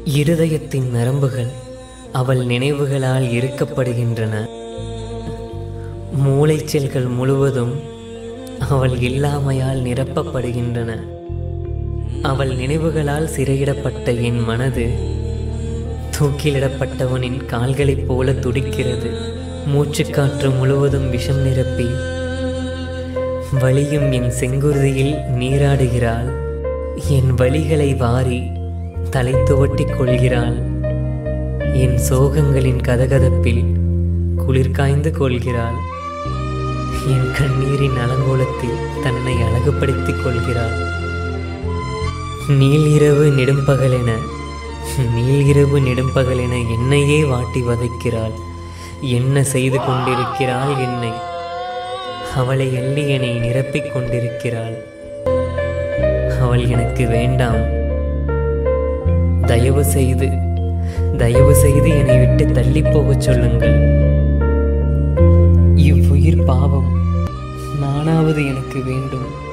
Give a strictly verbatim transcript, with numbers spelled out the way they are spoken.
இருதயத்தின் நரம்புகள் அவள் நினைவுகளால் இறுக்கப்படுகின்றன. மூளைச்செல்கள் முழுவதும் அவள் இல்லாமையால் நிரப்பப்படுகின்றன. அவள் நினைவுகளால் சிறையிடப்பட்ட என் மனது தூக்கிலிடப்பட்டவனின் கால்களைப் போல துடிக்கிறது. மூச்சுக்காற்று முழுவதும் விஷம் நிரப்பி வலியும் என் செங்குருதியில் நீராடுகிறாள். என் வலிகளை வாரி தலை துவட்டிக் கொள்கிறாள். என் சோகங்களின் கதகதப்பில் குளிர் காய்ந்து கொள்கிறாள். என் கண்ணீரின் அலங்கோலத்தில் தன்னை அழகுபடுத்திக் கொள்கிறாள். நீல் இரவு நெடும்பகலென நீல் இரவு நெடும்பகலென என்னையே வாட்டி வதைக்கிறாள். என்ன செய்து கொண்டிருக்கிறாள் என்னை? அவளை எள்ளி என்னை நிரப்பிக் கொண்டிருக்கிறாள். அவள் எனக்கு வேண்டாம். தயவு செய்து தயவு செய்து என்னை விட்டு தள்ளி போகச் சொல்லுங்கள். இவ்வுயிர் பாவம். நானாவது எனக்கு வேண்டும்.